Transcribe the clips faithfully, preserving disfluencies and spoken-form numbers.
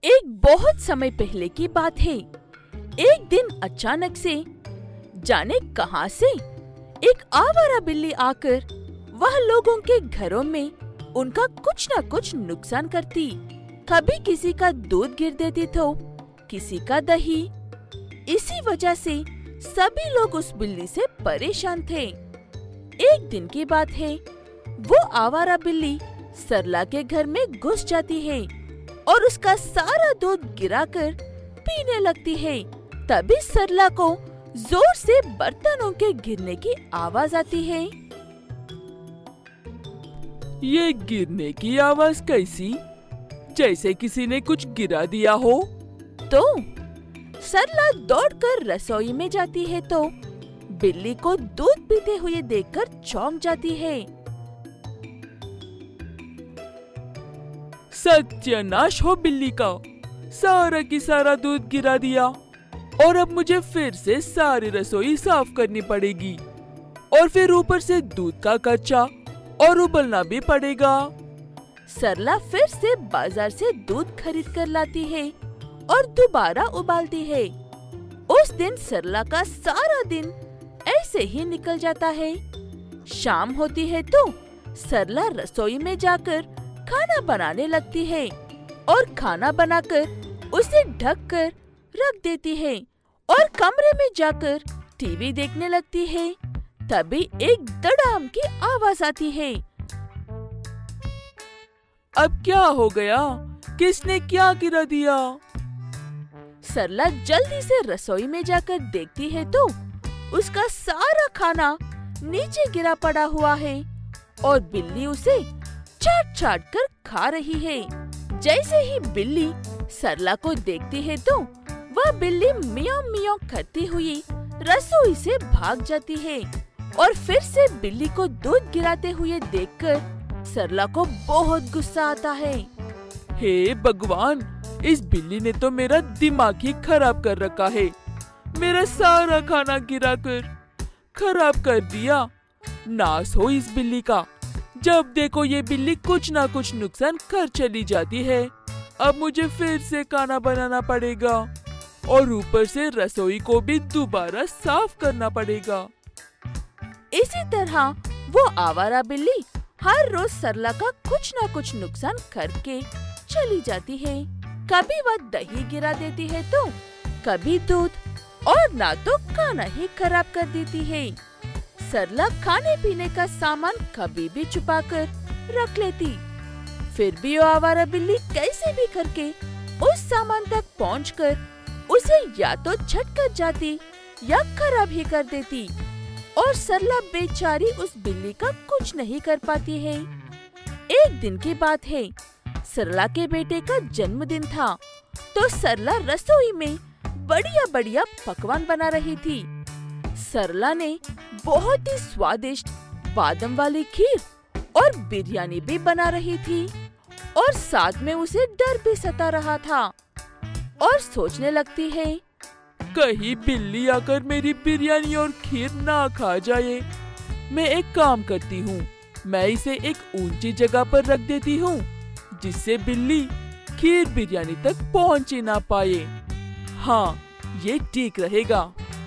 एक बहुत समय पहले की बात है। एक दिन अचानक से जाने कहां से एक आवारा बिल्ली आकर वह लोगों के घरों में उनका कुछ न कुछ नुकसान करती। कभी किसी का दूध गिर देती तो किसी का दही। इसी वजह से सभी लोग उस बिल्ली से परेशान थे। एक दिन की बात है, वो आवारा बिल्ली सरला के घर में घुस जाती है और उसका सारा दूध गिराकर पीने लगती है। तभी सरला को जोर से बर्तनों के गिरने की आवाज आती है। ये गिरने की आवाज कैसी? जैसे किसी ने कुछ गिरा दिया हो। तो सरला दौड़कर रसोई में जाती है तो बिल्ली को दूध पीते हुए देखकर चौंक जाती है। सत्यानाश हो बिल्ली का, सारा की सारा दूध गिरा दिया और अब मुझे फिर से सारी रसोई साफ करनी पड़ेगी और फिर ऊपर से दूध का कच्चा और उबलना भी पड़ेगा। सरला फिर से बाजार से दूध खरीद कर लाती है और दोबारा उबालती है। उस दिन सरला का सारा दिन ऐसे ही निकल जाता है। शाम होती है तो सरला रसोई में जाकर खाना बनाने लगती है और खाना बनाकर उसे ढक कर रख देती है और कमरे में जाकर टीवी देखने लगती है। तभी एक धड़ाम की आवाज आती है। अब क्या हो गया? किसने क्या गिरा दिया? सरला जल्दी से रसोई में जाकर देखती है तो उसका सारा खाना नीचे गिरा पड़ा हुआ है और बिल्ली उसे चाट चाट कर खा रही है। जैसे ही बिल्ली सरला को देखती है तो वह बिल्ली मियाँ मियाँ करती हुई रसोई से भाग जाती है और फिर से बिल्ली को दूध गिराते हुए देखकर सरला को बहुत गुस्सा आता है। हे भगवान, इस बिल्ली ने तो मेरा दिमाग ही खराब कर रखा है। मेरा सारा खाना गिराकर खराब कर दिया। नाश हो इस बिल्ली का। जब देखो ये बिल्ली कुछ ना कुछ नुकसान कर चली जाती है। अब मुझे फिर से खाना बनाना पड़ेगा और ऊपर से रसोई को भी दोबारा साफ करना पड़ेगा। इसी तरह वो आवारा बिल्ली हर रोज सरला का कुछ ना कुछ नुकसान करके चली जाती है। कभी वह दही गिरा देती है तो कभी दूध और ना तो खाना ही खराब कर देती है। सरला खाने पीने का सामान कभी भी छुपा कर रख लेती। फिर भी वो आवारा बिल्ली कैसे भी करके उस सामान तक पहुंचकर उसे या तो झट कर जाती या खराब ही कर देती और सरला बेचारी उस बिल्ली का कुछ नहीं कर पाती है। एक दिन की बात है, सरला के बेटे का जन्मदिन था तो सरला रसोई में बढ़िया बढ़िया पकवान बना रही थी। सरला ने बहुत ही स्वादिष्ट बादाम वाली खीर और बिरयानी भी बना रही थी और साथ में उसे डर भी सता रहा था और सोचने लगती है, कहीं बिल्ली आकर मेरी बिरयानी और खीर ना खा जाए। मैं एक काम करती हूँ, मैं इसे एक ऊंची जगह पर रख देती हूँ जिससे बिल्ली खीर बिरयानी तक पहुँच ही ना पाए। हाँ, ये ठीक रहेगा।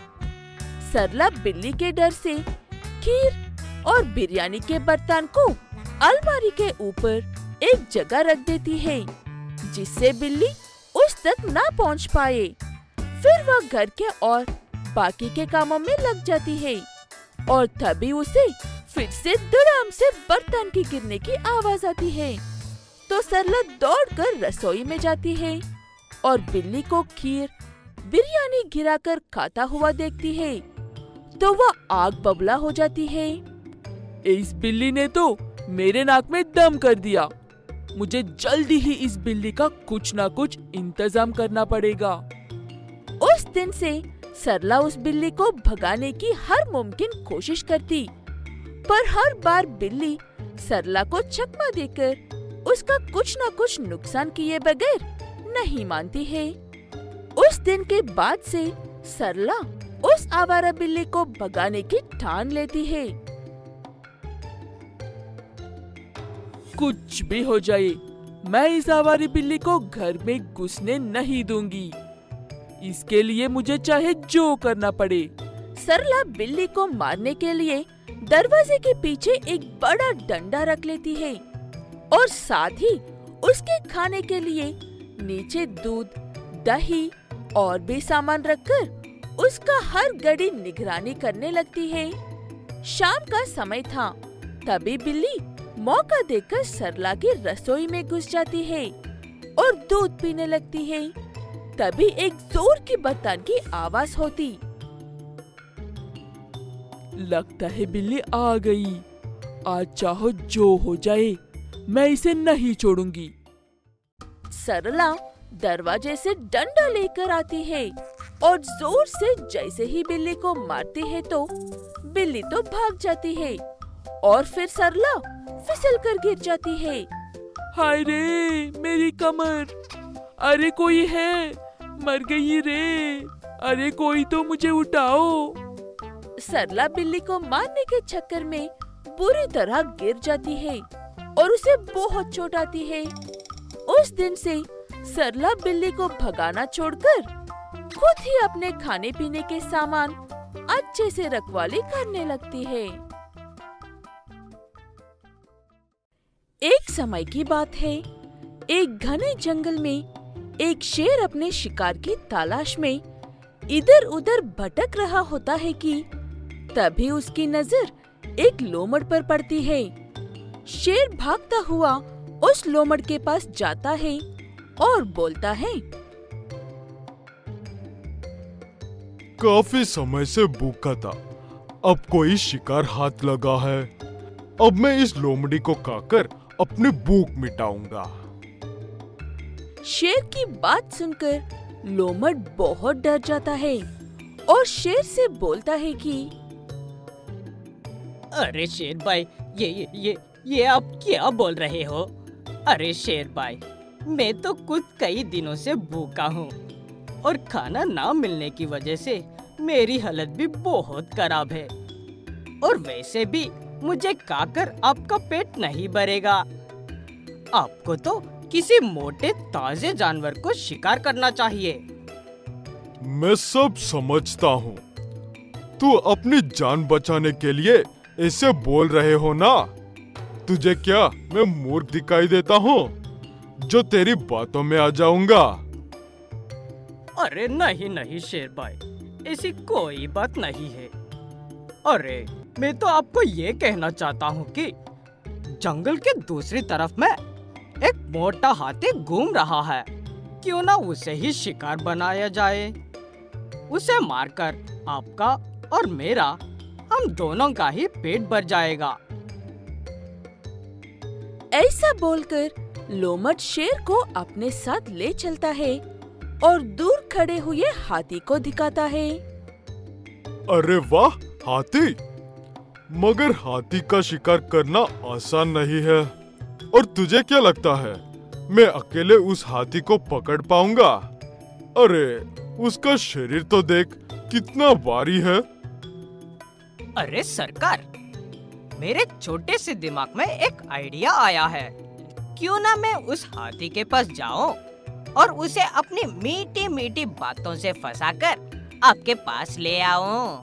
सरला बिल्ली के डर से खीर और बिरयानी के बर्तन को अलमारी के ऊपर एक जगह रख देती है जिससे बिल्ली उस तक ना पहुंच पाए। फिर वह घर के और बाकी के कामों में लग जाती है और तभी उसे फिर से धड़ाम से बर्तन की गिरने की आवाज आती है। तो सरला दौड़कर रसोई में जाती है और बिल्ली को खीर बिरयानी गिराकर खाता हुआ देखती है तो वह आग बबूला हो जाती है। इस बिल्ली ने तो मेरे नाक में दम कर दिया। मुझे जल्दी ही इस बिल्ली का कुछ ना कुछ इंतजाम करना पड़ेगा। उस दिन से सरला उस बिल्ली को भगाने की हर मुमकिन कोशिश करती, पर हर बार बिल्ली सरला को चकमा देकर उसका कुछ ना कुछ नुकसान किए बगैर नहीं मानती है। उस दिन के बाद से सरला उस आवारा बिल्ली को भगाने की ठान लेती है। कुछ भी हो जाए, मैं इस आवारी बिल्ली को घर में घुसने नहीं दूंगी। इसके लिए मुझे चाहे जो करना पड़े। सरला बिल्ली को मारने के लिए दरवाजे के पीछे एक बड़ा डंडा रख लेती है और साथ ही उसके खाने के लिए नीचे दूध, दही और भी सामान रखकर उसका हर घड़ी निगरानी करने लगती है। शाम का समय था, तभी बिल्ली मौका देखकर सरला की रसोई में घुस जाती है और दूध पीने लगती है। तभी एक जोर की बर्तन की आवाज होती। लगता है बिल्ली आ गई। आज चाहो जो हो जाए, मैं इसे नहीं छोड़ूंगी। सरला दरवाजे से डंडा लेकर आती है और जोर से जैसे ही बिल्ली को मारती है तो बिल्ली तो भाग जाती है और फिर सरला फिसल कर गिर जाती है। हाय रे, मेरी कमर! अरे कोई है, मर गई रे! अरे कोई तो मुझे उठाओ। सरला बिल्ली को मारने के चक्कर में बुरी तरह गिर जाती है और उसे बहुत चोट आती है। उस दिन से सरला बिल्ली को भगाना छोड़कर खुद ही अपने खाने पीने के सामान अच्छे से रखवाली करने लगती है। एक समय की बात है, एक घने जंगल में एक शेर अपने शिकार की तलाश में इधर उधर भटक रहा होता है कि तभी उसकी नजर एक लोमड़ पर पड़ती है। शेर भागता हुआ उस लोमड़ के पास जाता है और बोलता है, काफी समय से भूखा था, अब कोई शिकार हाथ लगा है। अब मैं इस लोमड़ी को खाकर अपनी भूख मिटाऊंगा। शेर की बात सुनकर लोमड़ बहुत डर जाता है और शेर से बोलता है कि अरे शेर भाई, ये ये ये ये आप क्या बोल रहे हो? अरे शेर भाई, मैं तो खुद कई दिनों से भूखा हूँ और खाना ना मिलने की वजह से मेरी हालत भी बहुत खराब है। और वैसे भी मुझे खाकर आपका पेट नहीं भरेगा। आपको तो किसी मोटे ताजे जानवर को शिकार करना चाहिए। मैं सब समझता हूँ। तू अपनी जान बचाने के लिए ऐसे बोल रहे हो ना? तुझे क्या मैं मूर्ख दिखाई देता हूँ जो तेरी बातों में आ जाऊंगा? अरे नहीं नहीं शेर भाई, ऐसी कोई बात नहीं है। अरे मैं तो आपको ये कहना चाहता हूँ कि जंगल के दूसरी तरफ में एक मोटा हाथी घूम रहा है। क्यों ना उसे ही शिकार बनाया जाए? उसे मारकर आपका और मेरा, हम दोनों का ही पेट भर जाएगा। ऐसा बोलकर लोमड़ शेर को अपने साथ ले चलता है और दूर खड़े हुए हाथी को दिखाता है। अरे वाह हाथी! मगर हाथी का शिकार करना आसान नहीं है। और तुझे क्या लगता है मैं अकेले उस हाथी को पकड़ पाऊंगा? अरे उसका शरीर तो देख कितना भारी है। अरे सरकार, मेरे छोटे से दिमाग में एक आइडिया आया है। क्यों ना मैं उस हाथी के पास जाऊं और उसे अपनी मीठी मीठी बातों से फंसाकर आपके पास ले आऊं।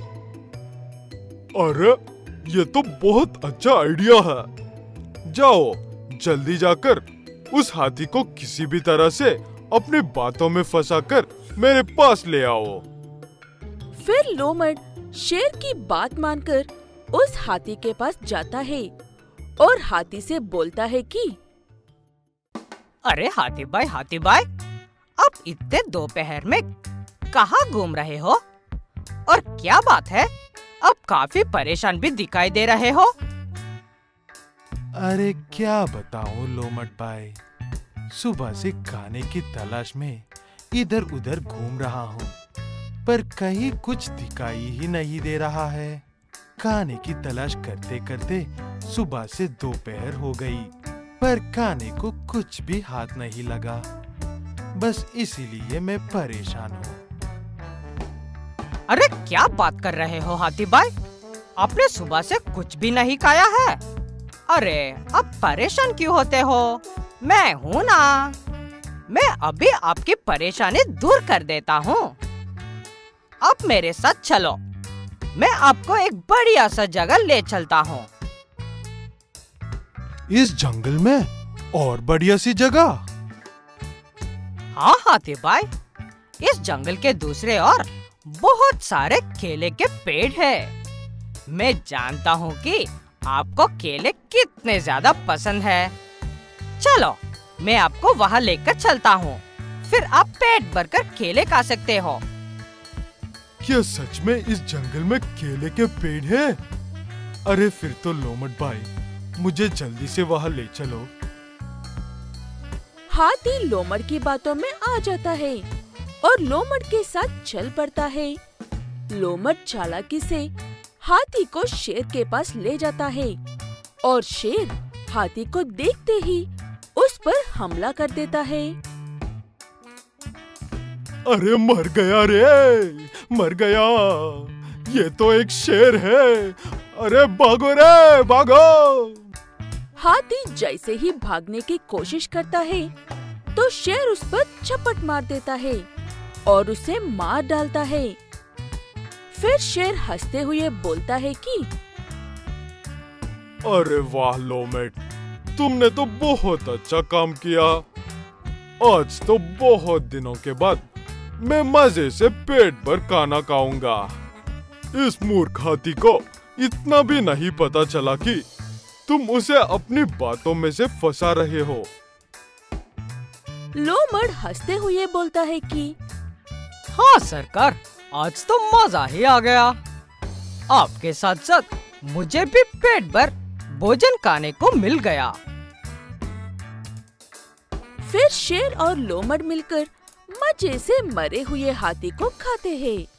अरे ये तो बहुत अच्छा आइडिया है। जाओ जल्दी जाकर उस हाथी को किसी भी तरह से अपनी बातों में फंसाकर मेरे पास ले आओ। फिर लोमड़ शेर की बात मानकर उस हाथी के पास जाता है और हाथी से बोलता है कि अरे हाथी भाई हाथी भाई, आप इतने दोपहर में कहाँ घूम रहे हो? और क्या बात है, अब काफी परेशान भी दिखाई दे रहे हो। अरे क्या बताऊं लोमड़ भाई, सुबह से खाने की तलाश में इधर उधर घूम रहा हूँ, पर कहीं कुछ दिखाई ही नहीं दे रहा है। खाने की तलाश करते करते सुबह से दोपहर हो गई, पर खाने को कुछ भी हाथ नहीं लगा। बस इसीलिए मैं परेशान हूँ। अरे क्या बात कर रहे हो हाथी भाई, आपने सुबह से कुछ भी नहीं खाया है? अरे आप परेशान क्यों होते हो? मैं हूँ ना, मैं अभी आपकी परेशानी दूर कर देता हूँ। अब मेरे साथ चलो, मैं आपको एक बढ़िया सा जगह ले चलता हूँ। इस जंगल में और बढ़िया सी जगह? हाँ हाथी भाई, इस जंगल के दूसरे ओर बहुत सारे केले के पेड़ हैं। मैं जानता हूँ कि आपको केले कितने ज्यादा पसंद है। चलो, मैं आपको वहाँ लेकर चलता हूँ, फिर आप पेट भरकर केले खा सकते हो। क्या सच में इस जंगल में केले के पेड़ हैं? अरे फिर तो लोमड़ भाई, मुझे जल्दी से वहाँ ले चलो। हाथी लोमड़ की बातों में आ जाता है और लोमड़ के साथ चल पड़ता है। लोमड़ चालाकी से हाथी को शेर के पास ले जाता है और शेर हाथी को देखते ही उस पर हमला कर देता है। अरे मर गया रे, मर गया, ये तो एक शेर है। अरे भागो रे, भागो। हाथी जैसे ही भागने की कोशिश करता है तो शेर उस पर झपट मार देता है और उसे मार डालता है। फिर शेर हंसते हुए बोलता है कि अरे वाह लोमड़, तुमने तो बहुत अच्छा काम किया। आज तो बहुत दिनों के बाद मैं मजे से पेट भर खाना खाऊंगा। इस मूर्ख हाथी को इतना भी नहीं पता चला कि तुम उसे अपनी बातों में से फंसा रहे हो। लोमड़ हंसते हुए बोलता है कि हाँ सरकार, आज तो मजा ही आ गया। आपके साथ साथ मुझे भी पेट भर भोजन खाने को मिल गया। फिर शेर और लोमड़ मिलकर मजे से मरे हुए हाथी को खाते हैं।